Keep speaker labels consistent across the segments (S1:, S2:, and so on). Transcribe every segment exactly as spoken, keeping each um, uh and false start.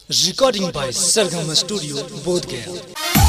S1: Recording by Sargama Studio, Bodh Gaya.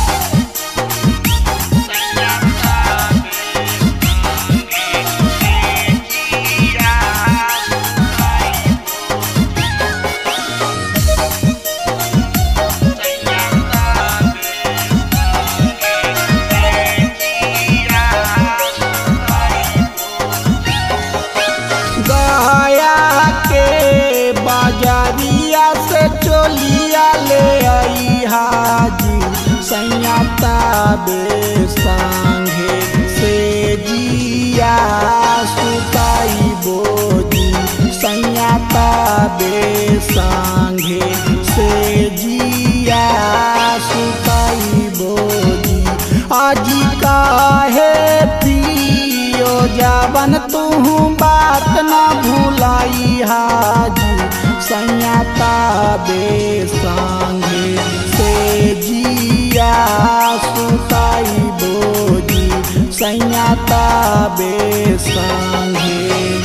S2: बाजारिया से चोलिया ले आई हाजी सैयाता बेसांगे से जिया सुताई बोजी सैयाता बेसांगे से जिया सुताई बोजी आजी काहे पियो जावन तू बात ना भुलाई हाजी सैयाता बेसांगे से जिया सुताई बोजी सैयाता बेसांगे।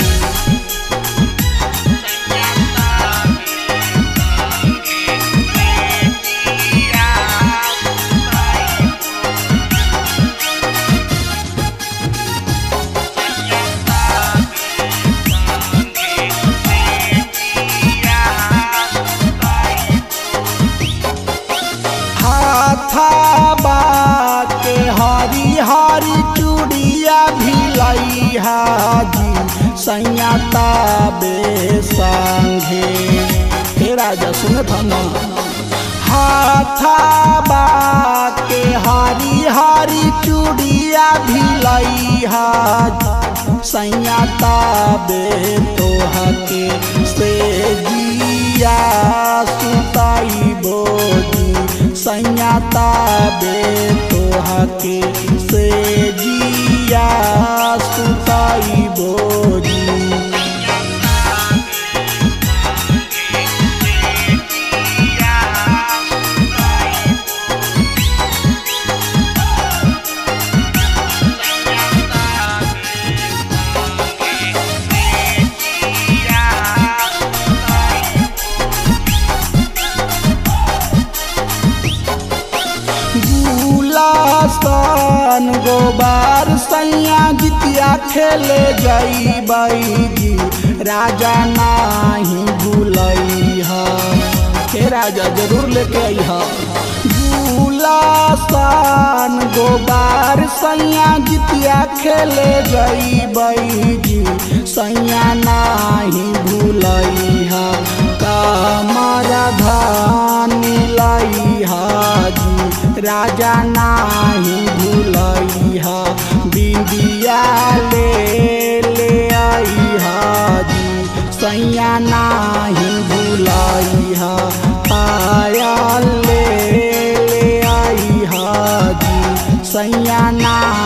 S2: के हरी हरी चूड़िया भी लाई हाजी सैयाता बेसांगे। हे राजा सुन थाना हाथाबा के हरी हरी चूड़िया भी लाई हाजी सैयाता बे तोहा के से जिया सुताई बोजी सैयाता बे तोहा के से जिया सुताई बोजी। सन गोबार सैया जितिया खेले जाई जी राजा नाही भूलई हे राजा जरूर लेके आई हा। सन गोबार सैया जितिया खेले जाई जी सैया नाही भूलई हा कामरा धान लाई हाजी राजा नाही भूलई हा बिंदिया ले ले आई हाजी सैया नाही भूलई हा पायल ले ले आई हाजी सैया ना